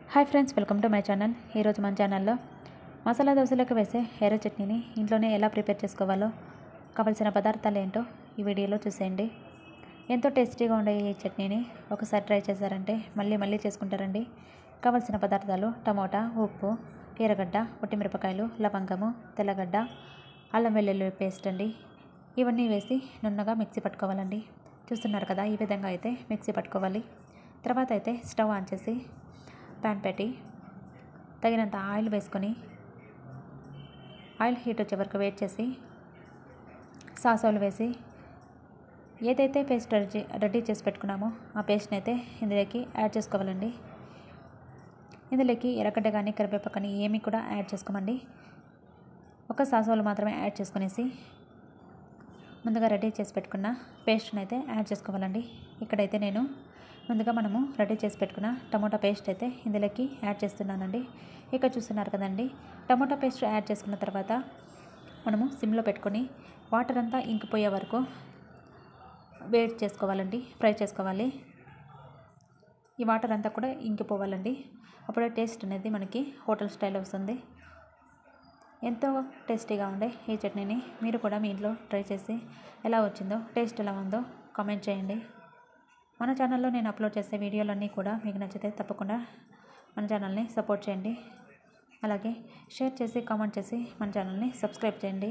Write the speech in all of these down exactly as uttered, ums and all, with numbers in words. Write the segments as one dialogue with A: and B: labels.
A: Hi friends, welcome to my channel. ఈరోజు మన ఛానల్లో మసాలా దోశలకు వేసే ఎర్ర చట్నీని ఇంట్లోనే ఎలా ప్రిపేర్ చేసుకోవాలో కావలసిన పదార్థాలు ఏంటో ఈ వీడియోలో చూసేయండి. ఎంతో టేస్టీగా ఉండే ఈ చట్నీని ఒకసారి ట్రై చేశారంటే మళ్ళీ మళ్ళీ చేసుకుంటారండి. కావలసిన పదార్థాలు టమోటా, ఉప్పు, ఎర్రగడ్డ, మిరపకాయలు, లవంగము, తెల్లగడ్డ, అల్లం వెల్లుల్లి పేస్ట్ అండి. ఇవన్నీ వేసి నున్నగా మిక్సీ పట్టుకోవాలండి. చూస్తున్నారు కదా, ఈ విధంగా అయితే మిక్సీ పట్టుకోవాలి. తర్వాత అయితే స్టవ్ ఆన్ చేసి ప్యాన్ పెట్టి తగినంత ఆయిల్ వేసుకొని ఆయిల్ హీట్ వచ్చే వరకు వెయిట్ చేసి సాసాలు వేసి ఏదైతే పేస్ట్ రెడీ రెడీ చేసి పెట్టుకున్నామో ఆ పేస్ట్ని అయితే ఇందులోకి యాడ్ చేసుకోవాలండి. ఇందులోకి ఎర్రగడ్డ కానీ కరివేపాకు కానీ ఏమీ కూడా యాడ్ చేసుకోమండి. ఒక సాసాలు మాత్రమే యాడ్ చేసుకునేసి ముందుగా రెడీ చేసి పెట్టుకున్న పేస్ట్ని అయితే యాడ్ చేసుకోవాలండి. ఇక్కడైతే నేను ముందుగా మనము రెడీ చేసి పెట్టుకున్న టమోటా పేస్ట్ అయితే ఇందులోకి యాడ్ చేస్తున్నానండి. ఇక్కడ చూస్తున్నారు కదండి, టమోటా పేస్ట్ యాడ్ చేసుకున్న తర్వాత మనము సిమ్లో పెట్టుకొని వాటర్ అంతా ఇంకిపోయే వరకు వేడి చేసుకోవాలండి, ఫ్రై చేసుకోవాలి. ఈ వాటర్ అంతా కూడా ఇంకిపోవాలండి. అప్పుడే టేస్ట్ అనేది మనకి హోటల్ స్టైల్ వస్తుంది. ఎంతో టేస్టీగా ఉండే ఈ చట్నీని మీరు కూడా మీ ఇంట్లో ట్రై చేసి ఎలా వచ్చిందో, టేస్ట్ ఎలా ఉందో కామెంట్ చేయండి. మన ఛానల్లో నేను అప్లోడ్ చేసే వీడియోలన్నీ కూడా మీకు నచ్చితే తప్పకుండా మన ఛానల్ని సపోర్ట్ చేయండి. అలాగే షేర్ చేసి కామెంట్ చేసి మన ఛానల్ని సబ్స్క్రైబ్ చేయండి.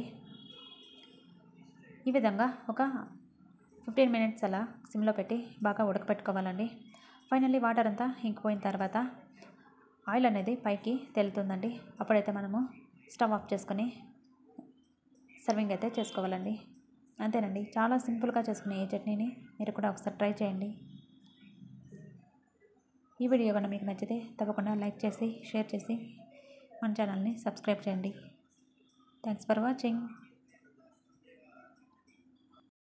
A: ఈ విధంగా ఒక ఫిఫ్టీన్ మినిట్స్ అలా సిమ్లో పెట్టి బాగా ఉడకపెట్టుకోవాలండి. ఫైనల్లీ వాటర్ అంతా ఇంకిపోయిన తర్వాత ఆయిల్ అనేది పైకి తేలుతుందండి. అప్పుడైతే మనము స్టవ్ ఆఫ్ చేసుకొని సర్వింగ్ అయితే చేసుకోవాలండి. అంతేనండి, చాలా సింపుల్గా చేసుకునే ఈ చట్నీని మీరు కూడా ఒకసారి ట్రై చేయండి. ఈ వీడియో కనుక మీకు నచ్చితే తప్పకుండా లైక్ చేసి షేర్ చేసి మన ఛానల్ని సబ్స్క్రైబ్ చేయండి. Thanks for watching.